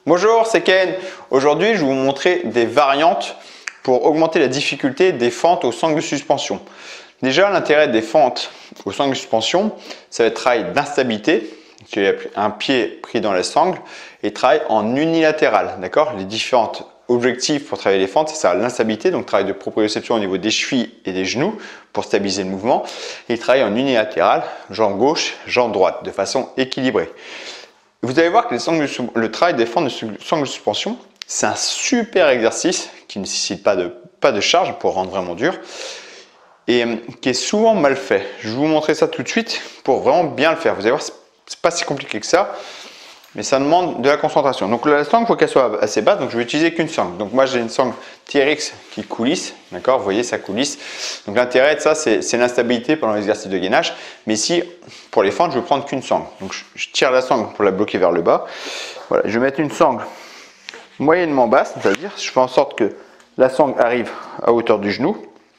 Bonjour, c'est Ken. Aujourd'hui, je vais vous montrer des variantes pour augmenter la difficulté des fentes aux sangles de suspension. Déjà, l'intérêt des fentes aux sangles de suspension, ça va être travail d'instabilité, un pied pris dans la sangle, et travail en unilatéral. D'accord? Les différents objectifs pour travailler les fentes, c'est l'instabilité, donc travail de proprioception au niveau des chevilles et des genoux pour stabiliser le mouvement, et travail en unilatéral, jambe gauche, jambe droite, de façon équilibrée. Vous allez voir que le travail des fentes de sangles de suspension, c'est un super exercice qui ne nécessite pas de charge pour rendre vraiment dur et qui est souvent mal fait. Je vais vous montrer ça tout de suite pour vraiment bien le faire. Vous allez voir, c'est pas si compliqué que ça, mais ça demande de la concentration. Donc la sangle, il faut qu'elle soit assez basse, donc je vais utiliser qu'une sangle. Donc moi j'ai une sangle TRX qui coulisse, d'accord, vous voyez ça coulisse. Donc l'intérêt de ça c'est l'instabilité pendant l'exercice de gainage, mais ici pour les fentes je vais prendre qu'une sangle. Donc je tire la sangle pour la bloquer vers le bas. Voilà, je vais mettre une sangle moyennement basse, c'est-à-dire je fais en sorte que la sangle arrive à hauteur du genou,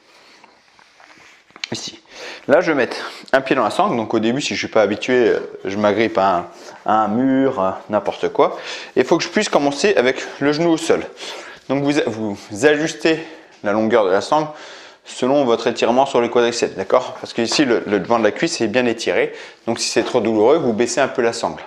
ici. Là, je vais mettre un pied dans la sangle. Donc, au début, si je ne suis pas habitué, je m'agrippe à un mur, n'importe quoi. Et il faut que je puisse commencer avec le genou au sol. Donc, vous ajustez la longueur de la sangle selon votre étirement sur les quadriceps. D'accord? Parce que ici, le devant de la cuisse est bien étiré. Donc, si c'est trop douloureux, vous baissez un peu la sangle.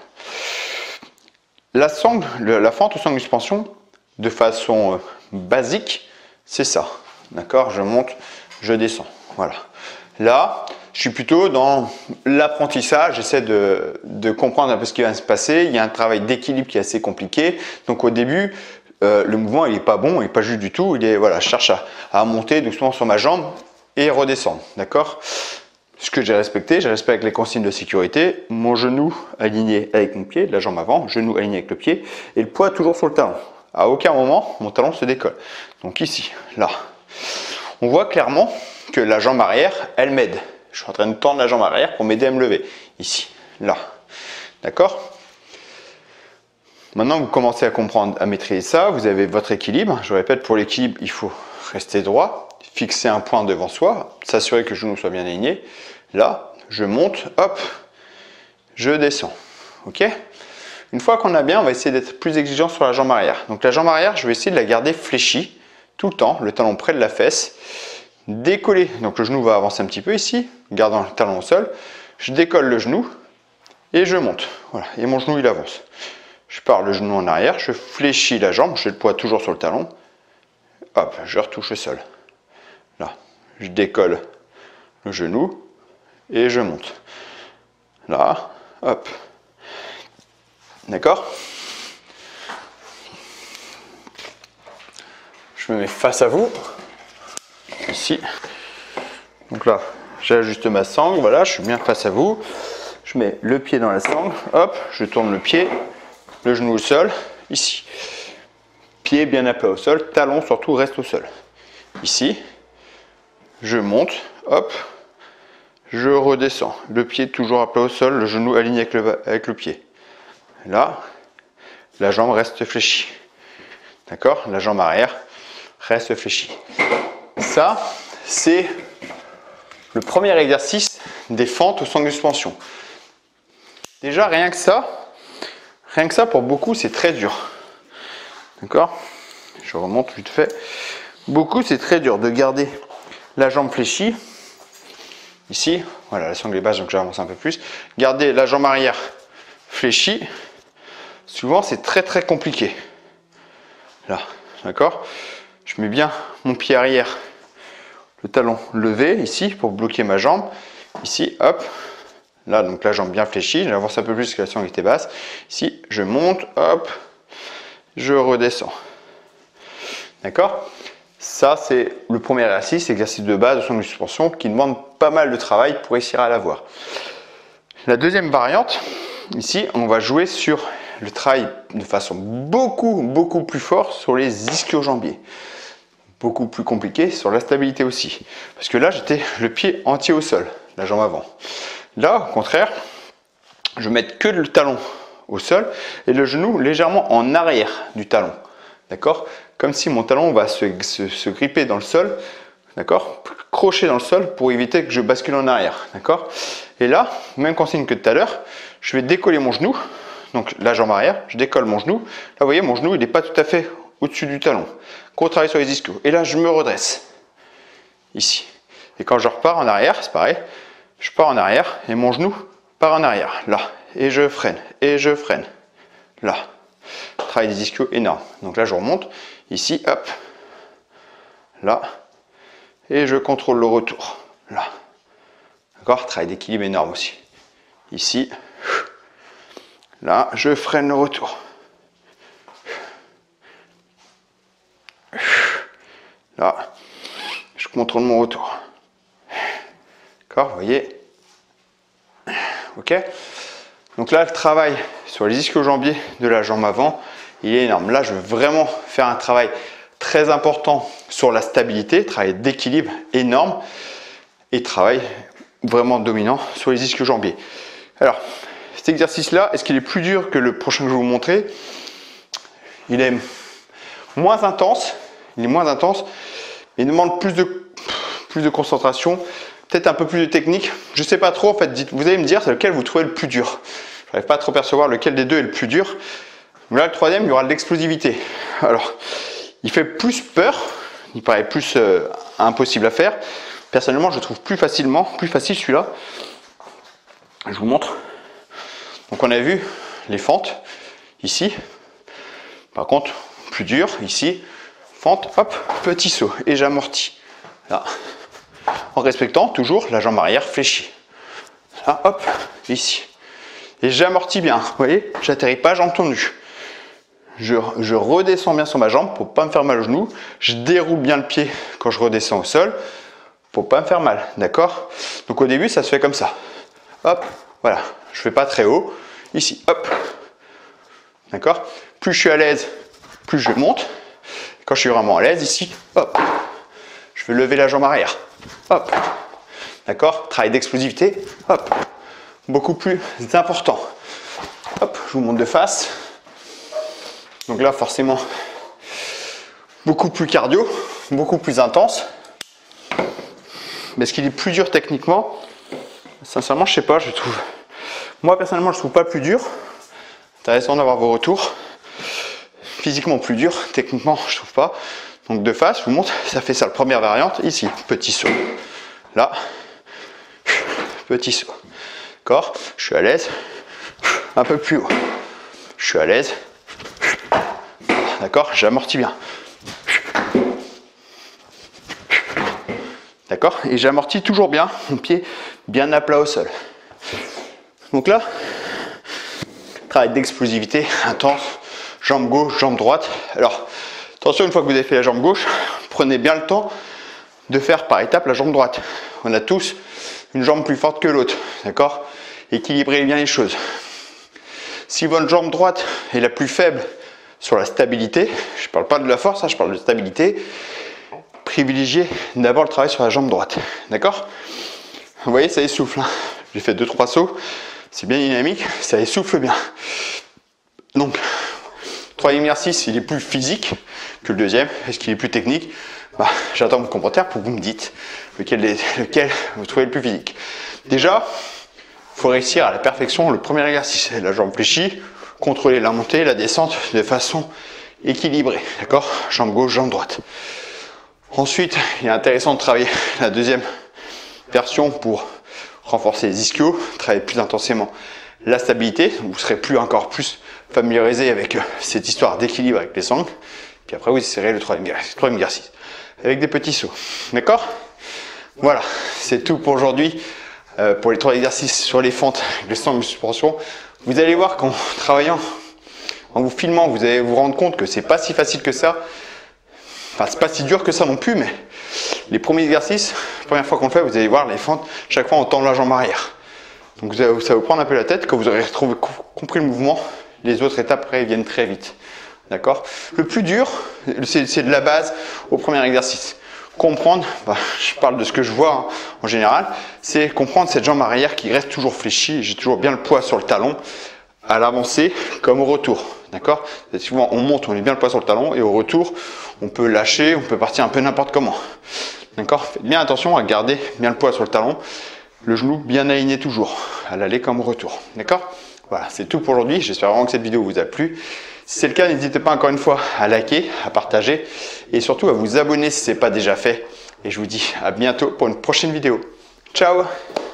La sangle, la fente aux sangles de suspension, de façon basique, c'est ça. D'accord? Je monte, je descends. Voilà. Là, je suis plutôt dans l'apprentissage, j'essaie de comprendre un peu ce qui va se passer. Il y a un travail d'équilibre qui est assez compliqué. Donc au début, le mouvement il n'est pas bon, il n'est pas juste du tout. Voilà, je cherche à monter doucement sur ma jambe et redescendre. D'accord? Ce que j'ai respecté avec les consignes de sécurité. Mon genou aligné avec mon pied, la jambe avant, genou aligné avec le pied, et le poids toujours sur le talon. À aucun moment, mon talon se décolle. Donc ici, là, on voit clairement que la jambe arrière, elle m'aide. Je suis en train de tendre la jambe arrière pour m'aider à me lever. Ici, là. D'accord? Maintenant, vous commencez à comprendre, à maîtriser ça. Vous avez votre équilibre. Je répète, pour l'équilibre, il faut rester droit, fixer un point devant soi, s'assurer que le genou soit bien aligné. Là, je monte, hop, je descends. Ok? Une fois qu'on a bien, on va essayer d'être plus exigeant sur la jambe arrière. Donc la jambe arrière, je vais essayer de la garder fléchie tout le temps, le talon près de la fesse. Décoller, donc le genou va avancer un petit peu ici, gardant le talon au sol. Je décolle le genou et je monte. Voilà, et mon genou il avance. Je pars le genou en arrière, je fléchis la jambe, j'ai le poids toujours sur le talon. Hop, je retouche le sol. Là, je décolle le genou et je monte. Là, hop. D'accord? Je me mets face à vous. Ici, donc là j'ajuste ma sangle, voilà, je suis bien face à vous, je mets le pied dans la sangle, hop, je tourne le pied, le genou au sol, ici, pied bien à plat au sol, talon surtout reste au sol, ici, je monte, hop, je redescends, le pied toujours à plat au sol, le genou aligné avec le pied, là, la jambe reste fléchie, d'accord, la jambe arrière reste fléchie. Ça, c'est le premier exercice des fentes aux sangles de suspension. Déjà, rien que ça pour beaucoup, c'est très dur. D'accord? Je remonte vite fait. Beaucoup, c'est très dur de garder la jambe fléchie. Ici, voilà, la sangle est basse, donc j'avance un peu plus. Garder la jambe arrière fléchie, souvent, c'est très très compliqué. Là, d'accord? Je mets bien mon pied arrière, le talon levé ici pour bloquer ma jambe. Ici, hop, là, donc la jambe bien fléchie. J'avance un peu plus parce que la sangle était basse. Ici, je monte, hop, je redescends. D'accord? Ça, c'est le premier exercice de base de sangle de suspension qui demande pas mal de travail pour réussir à l'avoir. La deuxième variante, ici, on va jouer sur le travail de façon beaucoup plus forte sur les ischio-jambiers. Beaucoup plus compliqué sur la stabilité aussi. Parce que là, j'étais le pied entier au sol, la jambe avant. Là, au contraire, je vais mettre que le talon au sol et le genou légèrement en arrière du talon. D'accord? Comme si mon talon va se gripper dans le sol, d'accord? Crocher dans le sol pour éviter que je bascule en arrière. D'accord? Et là, même consigne que tout à l'heure, je vais décoller mon genou, donc la jambe arrière, je décolle mon genou. Là, vous voyez, mon genou, il n'est pas tout à fait au-dessus du talon. Gros travail sur les ischios. Et là, je me redresse. Ici. Et quand je repars en arrière, c'est pareil. Je pars en arrière et mon genou part en arrière. Là. Et je freine. Et je freine. Là. Travail des ischios énorme. Donc là, je remonte. Ici, hop. Là. Et je contrôle le retour. Là. D'accord? Travail d'équilibre énorme aussi. Ici. Là, je freine le retour. Là, je contrôle mon retour. D'accord, vous voyez? Ok? Donc là, le travail sur les ischio-jambiers de la jambe avant, il est énorme. Là, je veux vraiment faire un travail très important sur la stabilité, travail d'équilibre énorme et travail vraiment dominant sur les ischio-jambiers. Alors, cet exercice-là, est-ce qu'il est plus dur que le prochain que je vais vous montrer? Il est moins intense. Il est moins intense, mais il demande plus de concentration, peut-être un peu plus de technique. Je ne sais pas trop, en fait, vous allez me dire c'est lequel vous trouvez le plus dur. Je n'arrive pas à trop percevoir lequel des deux est le plus dur. Mais là, le troisième, il y aura de l'explosivité. Alors, il fait plus peur, il paraît plus impossible à faire. Personnellement, je le trouve plus facile celui-là. Je vous montre. Donc, on a vu les fentes, ici. Par contre, plus dur, ici. Fente, hop, petit saut et j'amortis. Là, en respectant toujours la jambe arrière fléchie. Là, hop, ici. Et j'amortis bien. Vous voyez, j'atterris pas jambe tendue. Je redescends bien sur ma jambe pour pas me faire mal au genou. Je déroule bien le pied quand je redescends au sol pour pas me faire mal. D'accord? Donc au début, ça se fait comme ça. Hop, voilà. Je fais pas très haut. Ici, hop. D'accord? Plus je suis à l'aise, plus je monte. Quand je suis vraiment à l'aise, ici, hop, je vais lever la jambe arrière, hop, d'accord? Travail d'explosivité, hop, beaucoup plus important. Hop, je vous montre de face. Donc là, forcément, beaucoup plus cardio, beaucoup plus intense. Mais est-ce qu'il est plus dur techniquement? Sincèrement, je sais pas, je trouve. Moi, personnellement, je trouve pas plus dur. Intéressant d'avoir vos retours. Physiquement plus dur, techniquement je trouve pas. Donc de face, je vous montre, ça fait ça la première variante. Ici, petit saut. Là, petit saut. D'accord? Je suis à l'aise. Un peu plus haut. Je suis à l'aise. D'accord? J'amortis bien. D'accord? Et j'amortis toujours bien, mon pied bien à plat au sol. Donc là, travail d'explosivité intense. Jambe gauche, jambe droite. Alors, attention, une fois que vous avez fait la jambe gauche, prenez bien le temps de faire par étapes la jambe droite. On a tous une jambe plus forte que l'autre, d'accord? Équilibrez bien les choses. Si votre jambe droite est la plus faible sur la stabilité, je ne parle pas de la force, je parle de stabilité, privilégiez d'abord le travail sur la jambe droite, d'accord? Vous voyez, ça essouffle. Hein. J'ai fait 2-3 sauts, c'est bien dynamique, ça essouffle bien. Donc, le troisième exercice, il est plus physique que le deuxième. Est-ce qu'il est plus technique? J'attends vos commentaires pour que vous me dites lequel vous trouvez le plus physique. Déjà, il faut réussir à la perfection le premier exercice. La jambe fléchie, contrôler la montée, la descente de façon équilibrée. D'accord? Jambe gauche, jambe droite. Ensuite, il est intéressant de travailler la deuxième version pour renforcer les ischios, travailler plus intensément la stabilité. Vous serez encore plus familiarisé avec cette histoire d'équilibre avec les sangles. Puis après, vous essayerez le troisième exercice avec des petits sauts. D'accord? Voilà, c'est tout pour aujourd'hui. Pour les 3 exercices sur les fentes avec les sangles de suspension. Vous allez voir qu'en travaillant, en vous filmant, vous allez vous rendre compte que c'est pas si facile que ça. Enfin, c'est pas si dur que ça non plus, mais les premiers exercices, la première fois qu'on le fait, vous allez voir les fentes, chaque fois on tend la jambe arrière. Donc ça va vous prendre un peu la tête. Quand vous aurez compris le mouvement, les autres étapes après viennent très vite. D'accord? Le plus dur, c'est de la base au premier exercice. Comprendre, je parle de ce que je vois en général, c'est comprendre cette jambe arrière qui reste toujours fléchie. J'ai toujours bien le poids sur le talon à l'avancée comme au retour. D'accord? Souvent on monte, on met bien le poids sur le talon et au retour, on peut lâcher, on peut partir un peu n'importe comment. D'accord? Faites bien attention à garder bien le poids sur le talon, le genou bien aligné toujours, à l'aller comme au retour. D'accord? Voilà, c'est tout pour aujourd'hui. J'espère vraiment que cette vidéo vous a plu. Si c'est le cas, n'hésitez pas encore une fois à liker, à partager et surtout à vous abonner si ce n'est pas déjà fait. Et je vous dis à bientôt pour une prochaine vidéo. Ciao!